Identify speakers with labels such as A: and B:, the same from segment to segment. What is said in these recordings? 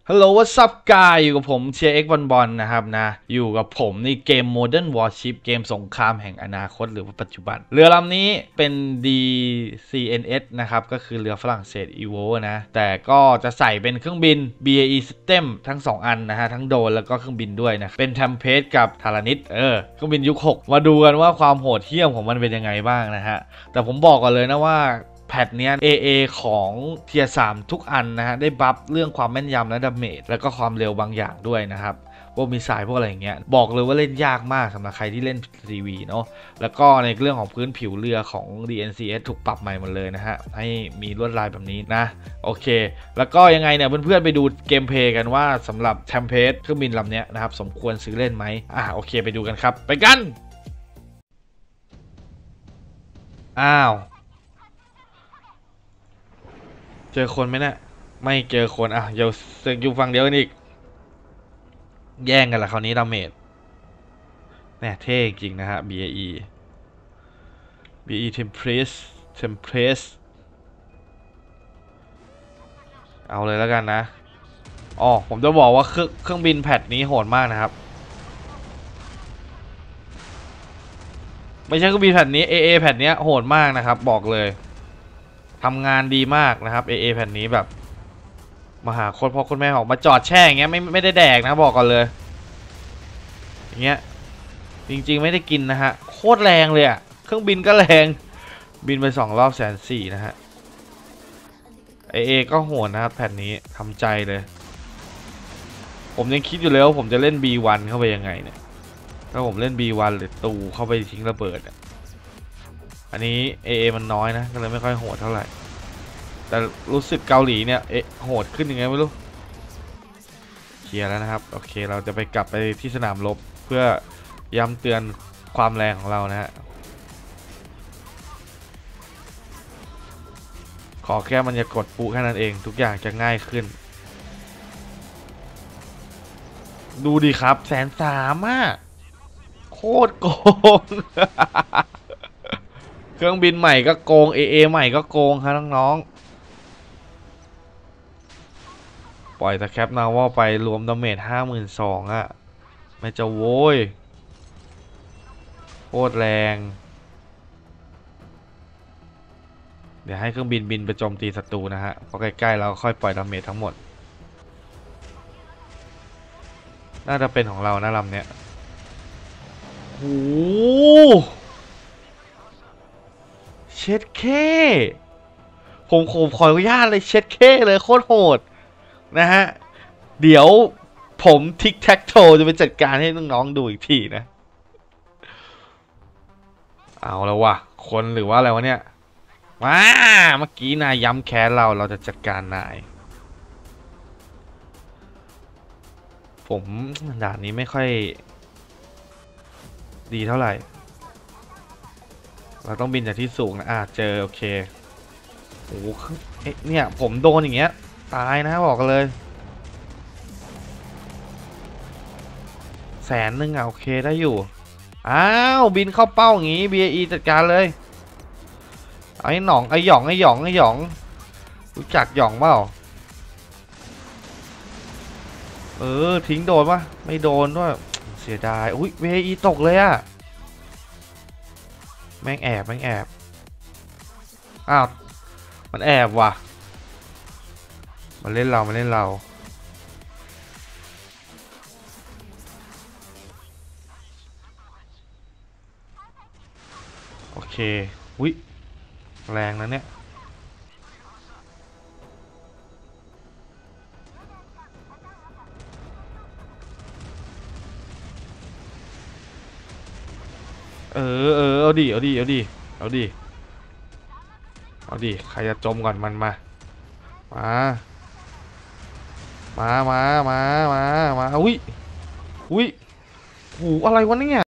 A: Hello what's up guy อยู่กับผมเชียร์เอ็กบอลบอลนะครับนะอยู่กับผมในเกม Modern Warship เกมสงครามแห่งอนาคตหรือว่าปัจจุบันเรือลำนี้เป็น DCNS นะครับก็คือเรือฝรั่งเศส Evo นะแต่ก็จะใส่เป็นเครื่องบิน BAE System ทั้ง2อันนะฮะทั้งโดรนแล้วก็เครื่องบินด้วยนะเป็น Tempest กับ Taranis เครื่องบินยุค6มาดูกันว่าความโหดเหี้ยมของมันเป็นยังไงบ้างนะฮะแต่ผมบอกก่อนเลยนะว่าแพทเนี้ย AA ของเทียร์3ทุกอันนะฮะได้บัฟเรื่องความแม่นยำและดาเมจแล้วก็ความเร็วบางอย่างด้วยนะครับพวกมิสไซล์พวกอะไรอย่างเงี้ยบอกเลยว่าเล่นยากมากสำหรับใครที่เล่นทีวีเนาะแล้วก็ในเรื่องของพื้นผิวเรือของ DNCS ถูกปรับใหม่หมดเลยนะฮะให้มีลวดลายแบบนี้นะโอเคแล้วก็ยังไงเนี่ยเพื่อนๆไปดูเกมเพลย์กันว่าสำหรับ Tempest เครื่องบินลำเนี้ยนะครับสมควรซื้อเล่นไหมโอเคไปดูกันครับไปกันอ้าวเจอคนไหมเนี่ยไม่เจอคนอยู่ฝั่งเดียวกันอีกแย่งกันละคราวนี้ดาเมจแน่เท่จริงนะฮะ BAE Tempest เอาเลยแล้วกันนะผมจะบอกว่าเครื่องบินแพทนี้โหดมากนะครับไม่ใช่เครื่องบินแพทนี้ AA แพทนี้โหดมากนะครับบอกเลยทำงานดีมากนะครับ AA แพทนี้แบบมาหาคนพ่อคนแม่ออกมาจอดแช่อย่างเงี้ยไม่ได้แดกนะบอกก่อนเลยอย่างเงี้ยจริงๆไม่ได้กินนะฮะโคตรแรงเลยอะเครื่องบินก็แรงบินไป2 รอบ140,000นะฮะAA ก็โหดนะครับแผ่นนี้ทำใจเลยผมยังคิดอยู่เลยว่าผมจะเล่น B1 เข้าไปยังไงเนี่ยถ้าผมเล่น B1 หรือตูเข้าไปทิ้งระเบิดอันนี้ AA มันน้อยนะก็เลยไม่ค่อยโหดเท่าไหร่แต่รู้สึกเกาหลีเนี่ยโหดขึ้นยังไงไม่รู้เคลียร์แล้วนะครับโอเคเราจะไปกลับไปที่สนามรบเพื่อย้ำเตือนความแรงของเรานะฮะขอแค่มันจะกดปุ๊แค่นั้นเองทุกอย่างจะง่ายขึ้นดูดิครับ130,000โคตรโกง เครื่องบินใหม่ก็โกง AA ใหม่ก็โกงครับน้องๆปล่อยตะแคปนาวอไปรวมดาเมจ52,000อะไม่จะโว้ยโคตรแรงเดี๋ยวให้เครื่องบินบินไปโจมตีศัตรูนะฮะพอใกล้ๆเราค่อยปล่อยดาเมจทั้งหมดน่าจะเป็นของเรานะลำเนี้ยโอ้เช็ดเคผมขออนุญาตเลยเช็ดเคเลยโคตรโหดนะฮะเดี๋ยวผมทิกแท็กโทจะไปจัดการให้น้องๆดูอีกทีนะเอาแล้ววะคนหรือว่าอะไรวะเนี่ยมาเมื่อกี้นายย้ำแค้นเราจะจัดการนายผมด่านนี้ไม่ค่อยดีเท่าไหร่เราต้องบินจากที่สูงนะเจอโอเคโอ้โหเนี่ยผมโดนอย่างเงี้ยตายนะบอกกันเลย100,000โอเคได้อยู่อ้าวบินเข้าเป้าอย่างงี้ BAE จัดการเลยไอ้หนองไอ้หยองรู้จักหยองเปล่าทิ้งโดนปะไม่โดนด้วยเสียดายอุ้ย BAE ตกเลยอะแม่งแอบอ้าวมันแอบว่ะมันเล่นเราโอเคอุ้ยแรงนะเนี่ยเอาดิเอาดิใครจะจมก่อนมันมามามามามามาอุ้ยหูอะไรวะเนี่ย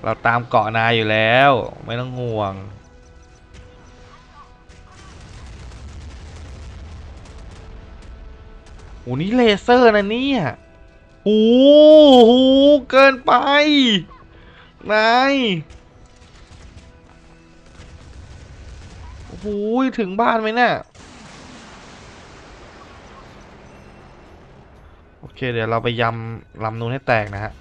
A: เราตามเกาะนายอยู่แล้วไม่ต้องห่วงโหนี่เลเซอร์นะเนี่ยโอ้โหเกินไปนายโอ้โหถึงบ้านไหมเนี่ยโอเคเดี๋ยวเราไปยำลำนู้นให้แตกนะฮะ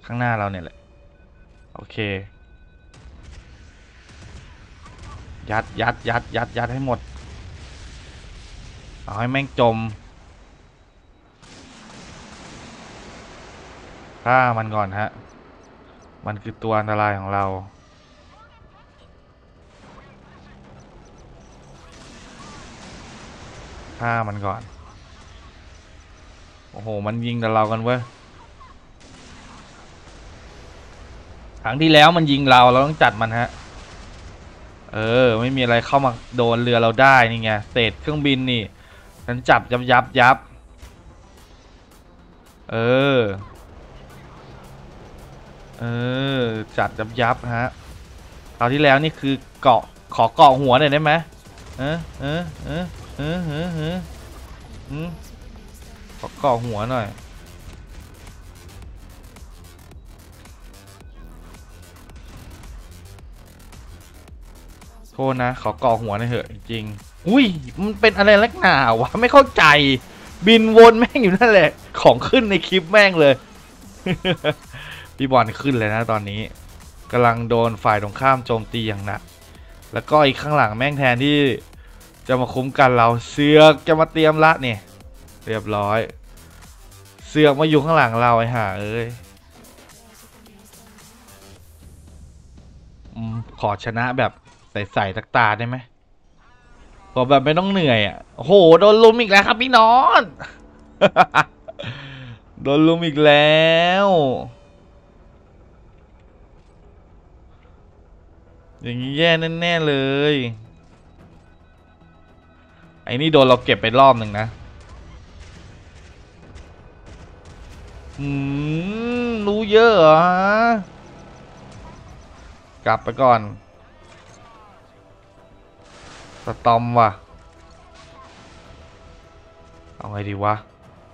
A: ข้างหน้าเราเนี่ยแหละโอเคยัดให้หมดเอาให้แม่งจมฆ่ามันก่อนฮะมันคือตัวอันตรายของเราฆ่ามันก่อนโอ้โหมันยิงแต่เรากันเว้ยครั้งที่แล้วมันยิงเราต้องจัดมันฮะไม่มีอะไรเข้ามาโดนเรือเราได้นี่ไงเศษเครื่องบินนี่ฉันจับยับเออจัดยับฮะคราวที่แล้วนี่คือเกาะขอเกาะหัวหน่อยได้ไหมเออเออเออเออเออเออขอเกาะหัวหน่อยโทษนะขอเกาะหัวหน่อยเถอะจริงอุ้ยมันเป็นอะไรลักหนาวะไม่เข้าใจบินวนแม่งอยู่นั่นแหละของขึ้นในคลิปแม่งเลย พี่บอลขึ้นเลยนะตอนนี้กำลังโดนฝ่ายตรงข้ามโจมตีอย่างหนักแล้วก็อีกข้างหลังแม่งแทนที่จะมาคุ้มกันเราเสือกจะมาเตรียมละเนี่ยเรียบร้อยเสือกมาอยู่ข้างหลังเราไอ้ห่าเอ้ยขอชนะแบบใส่ตาได้ไหมขอแบบไม่ต้องเหนื่อยอ่ะโอ้โหโดนลุมอีกแล้วครับพี่น้องโดนลุมอีกแล้วอย่างนี้แย่แน่ๆเลยไอ้นี่โดนเราเก็บไปรอบหนึ่งนะรู้เยอะเหรอกลับไปก่อนสตอมว่ะเอาไงดีวะ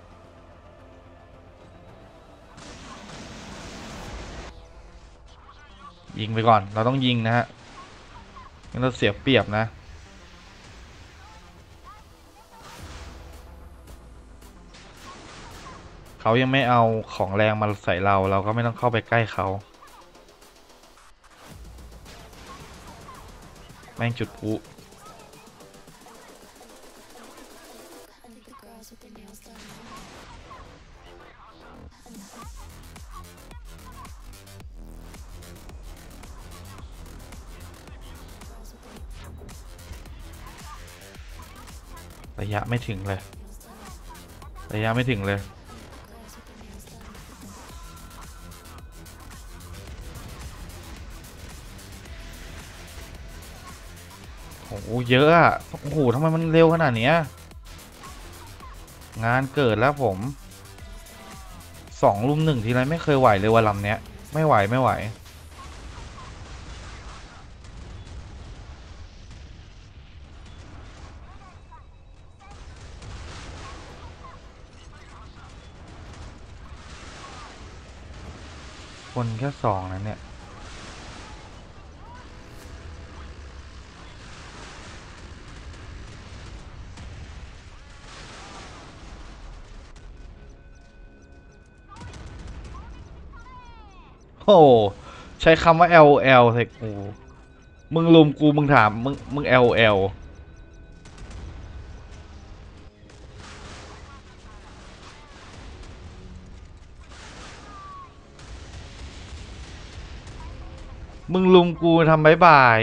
A: ยิงไปก่อนเราต้องยิงนะฮะงั้นเราเสียเปรียบนะเขายังไม่เอาของแรงมาใส่เราก็ไม่ต้องเข้าไปใกล้เขาแม่งจุดพลุระยะไม่ถึงเลยระยะไม่ถึงเลยโอ้โหเยอะอะโอ้โหทำไมมันเร็วขนาดนี้งานเกิดแล้วผม2 รุม 1ทีไรไม่เคยไหวเลยวันลำเนี้ยไม่ไหวคนแค่2นั้นเนี่ยโอ้ใช้คำว่า LOL เถอะกูมึงลุมกูมึงถามมึง LOL มึงลุมกูทำบายบาย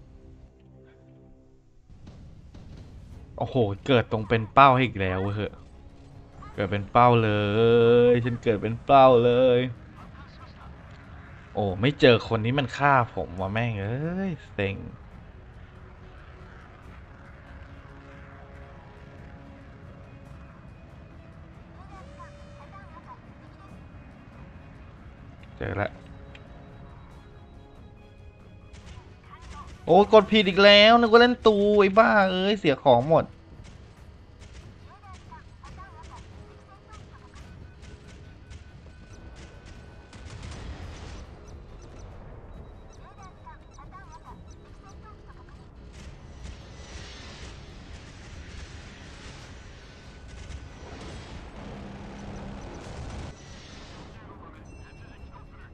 A: โอ้โหเกิดตรงเป็นเป้าให้อีกแล้วเหอะเกิดเป็นเป้าเลยฉันเกิดเป็นเป้าเลยโอ้ไม่เจอคนนี้มันฆ่าผมว่ะแม่งเอ้ยเซ็งเจอแล้วโอ้กดผิดอีกแล้วนึกว่าเล่นตูไอ้บ้าเอ้ยเสียของหมด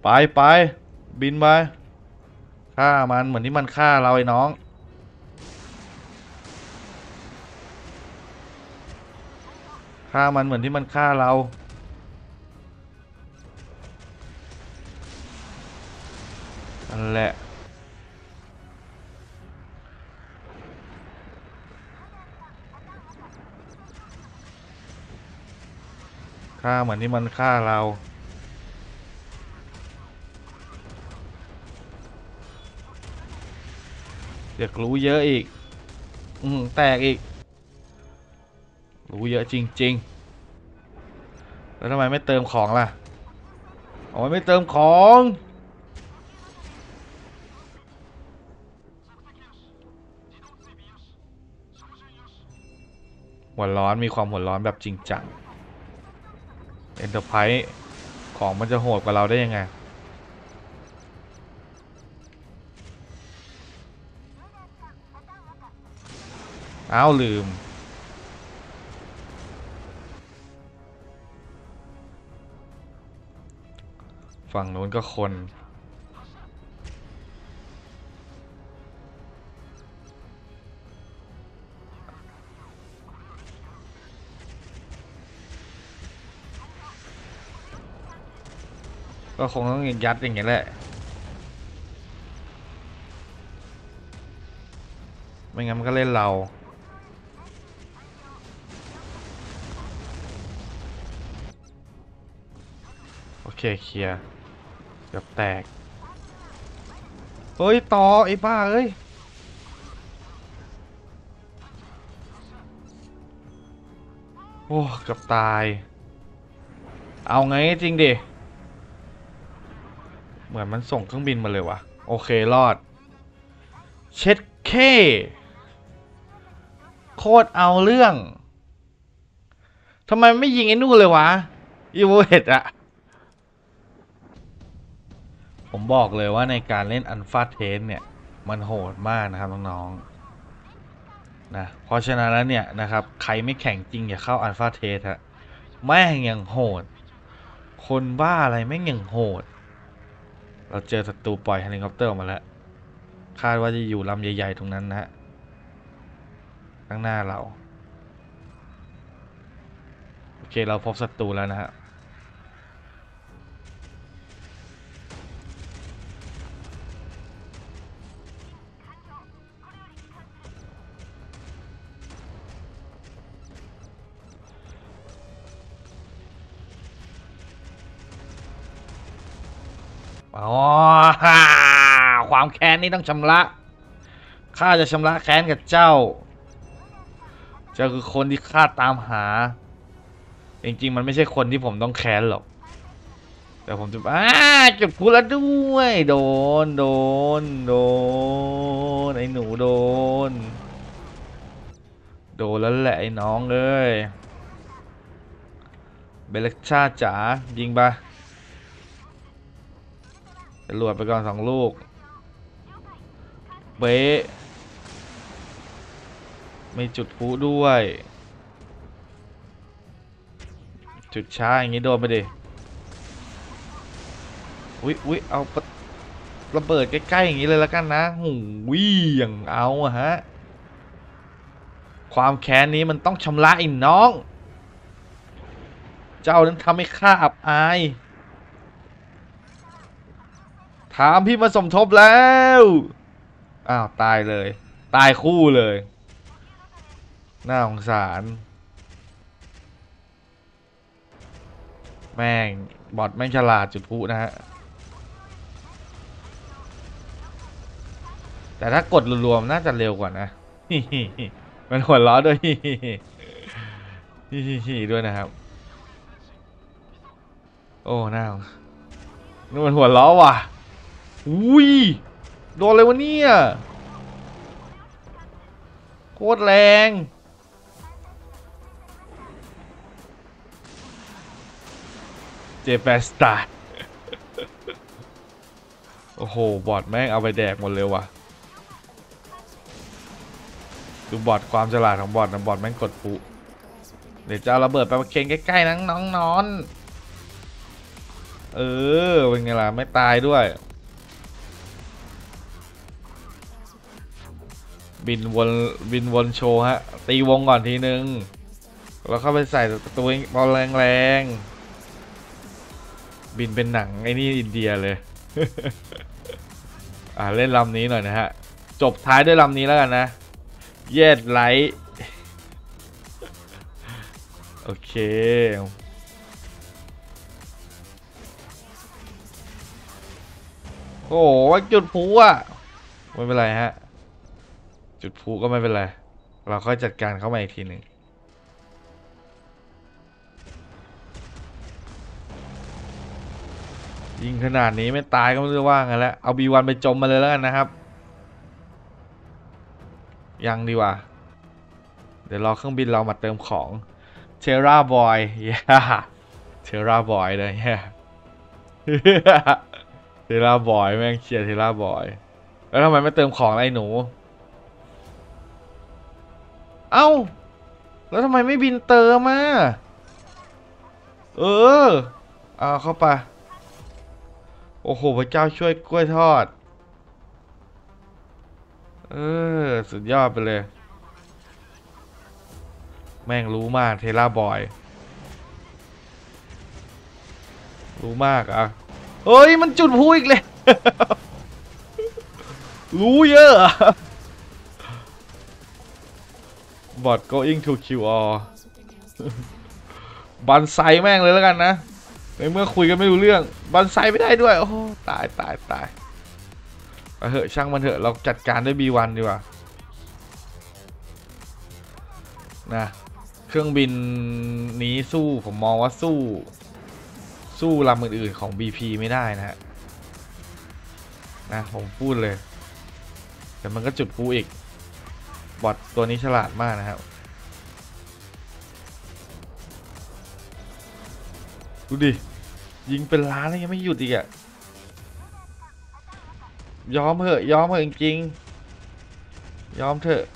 A: ไปบินไปฆ่ามันเหมือนที่มันฆ่าเราไอ้น้องฆ่ามันเหมือนที่มันฆ่าเรานั่นแหละฆ่าเหมือนที่มันฆ่าเราอยากรู้เยอะอีกแตกอีกรู้เยอะจริงๆแล้วทำไมไม่เติมของล่ะอ๋อไม่เติมของหัวร้อนมีความหัวร้อนแบบจริงจังเอ็นเตอร์ไพรส์ของมันจะโหดกว่าเราได้ยังไงอ้าวลืมฝั่งนู้นก็คนก็คงต้องยัดอย่างเงี้ยแหละไม่งั้นมันก็เล่นเราโอเคเคลียร์เกือบแตกเฮ้ยต่อไอ้บ้าเอ้ยโอ้เกือบตายเอาไงจริงดิเหมือนมันส่งเครื่องบินมาเลยวะโอเครอดเช็ดเคโคตรเอาเรื่องทำไมไม่ยิงไอ้นู่นเลยวะอีโวเฮดอะผมบอกเลยว่าในการเล่นอันฟาเทสเนี่ยมันโหดมากนะครับน้องๆนะเพราะฉะนั้นแล้วเนี่ยนะครับใครไม่แข่งจริงอย่าเข้าอันฟาเทสฮะแม่งยังโหดคนบ้าอะไรแม่งยังโหดเราเจอศัตรูปล่อยเฮลิคอปเตอร์มาแล้วคาดว่าจะอยู่ลำใหญ่ๆตรงนั้นนะฮะข้างหน้าเราโอเคเราพบศัตรูแล้วนะฮะอ๋อความแค้นนี่ต้องชำระข้าจะชำระแค้นกับเจ้าเจ้าคือคนที่ข้าตามหาจริงๆมันไม่ใช่คนที่ผมต้องแค้นหรอกแต่ผมจะจุดพลุแล้วด้วยโดนไอ้หนูโดนแล้วแหละไอ้น้องเอ้ยเบลชาจ๋ายิงไปจรวดไปก่อน2 ลูกเบ๊ะไม่จุดพลุด้วยจุดช้าอย่างนี้โดนไปดิอุ๊ยเอาระเบิดใกล้ๆอย่างนี้เลยแล้วกันนะหูวิ่งเอาอะฮะความแค้นนี้มันต้องชำระไอ้น้องเจ้านั้นทำให้ข้าอับอายถามพี่มาสมทบแล้วอ้าวตายเลยตายคู่เลยน่าสงสารแม่งบอทแม่งฉลาดจุดพลุนะฮะแต่ถ้ากดรวมๆน่าจะเร็วกว่านะมันหัวล้อด้วยด้วยนะครับโอ้น่านี่มันหัวล้อว่ะอุ้ยโดนอะไรวะเนี่ยโคตรแรงเจแปนสตาร์โอ้โหบอทแม่งเอาไปแดกหมดเลยว่ะดูบอทความฉลาดของบอทนะบอทแม่งกดปุ๊เดี๋ยวจะเอาระเบิดไปมาเค็งใกล้ๆนังน้องนอนเป็นไงล่ะไม่ตายด้วยบินวนโชว์ฮะตีวงก่อนทีนึงแล้วเข้าไปใส่ตัวบอลแรงๆบินเป็นหนังไอ้นี่อินเดียเลย เล่นลำนี้หน่อยนะฮะจบท้ายด้วยลำนี้แล้วกันนะเย็ดไลท์โอเคโอ้โหจุดพลุอ่ะไม่เป็นไรฮะจุดพลุก็ไม่เป็นไรเราค่อยจัดการเข้ามาอีกทีหนึ่งยิงขนาดนี้ไม่ตายก็ไม่รู้ว่าไงแล้วเอา B1 ไปจมมาเลยแล้วกันนะครับยังดีกว่าเดี๋ยวรอเครื่องบินเรามาเติมของเทราบอยเทราบอยเลยเทราบอยแม่งเชียร์เทราบอยแล้วทำไมไม่เติมของอะไรหนูเอ้าแล้วทำไมไม่บินเติมมาเอาเข้าไปโอ้โหพระเจ้าช่วยกล้วยทอดสุดยอดไปเลยแม่งรู้มากเทราบอยรู้มากเฮ้ยมันจุดพลุอีกเลย รู้เยอะบอท going to QR บันไซแม่งเลยแล้วกันนะในเมื่อคุยกันไม่รู้เรื่องบันไซไม่ได้ด้วยโอ้ตายเหอะช่างมันเถอะเราจัดการด้วย B1 ดีกว่านะเครื่องบินนี้สู้ผมมองว่าสู้ลำอื่นๆของ BP ไม่ได้นะผมพูดเลยแต่มันก็จุดพลุอีกบอทตัวนี้ฉลาดมากนะครับดูดิยิงเป็นล้านแล้วยังไม่หยุดอีกยอมเถอะจริงๆยอมเถอะ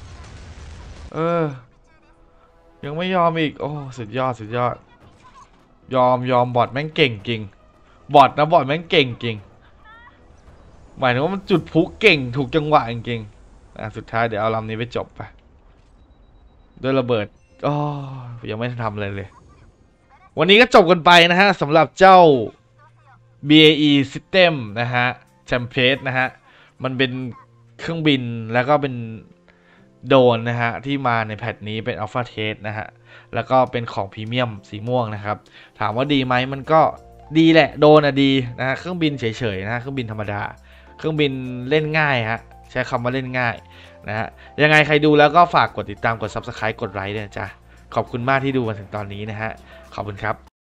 A: ยังไม่ยอมอีกโอ้สุดยอดยอมบอทแม่งเก่งจริงบอทแม่งเก่งจริงหมายถึงว่ามันจุดพลุเก่งถูกจังหวะจริงๆสุดท้ายเดี๋ยวเอาลำนี้ไปจบไปด้วยระเบิดยังไม่ทำอะไรเลยวันนี้ก็จบกันไปนะฮะสำหรับเจ้า BAE System นะฮะTempest นะฮะมันเป็นเครื่องบินแล้วก็เป็นโดรนนะฮะที่มาในแพทนี้เป็น Alpha Test นะฮะแล้วก็เป็นของพรีเมียมสีม่วงนะครับถามว่าดีไหมมันก็ดีแหละโดรนดีนะฮะเครื่องบินเฉยๆนะเครื่องบินธรรมดาเครื่องบินเล่นง่ายฮะใช้คำว่าเล่นง่ายนะฮะยังไงใครดูแล้วก็ฝากกดติดตามกด Subscribe กดไลค์ด้วยจ้ะขอบคุณมากที่ดูมาถึงตอนนี้นะฮะขอบคุณครับ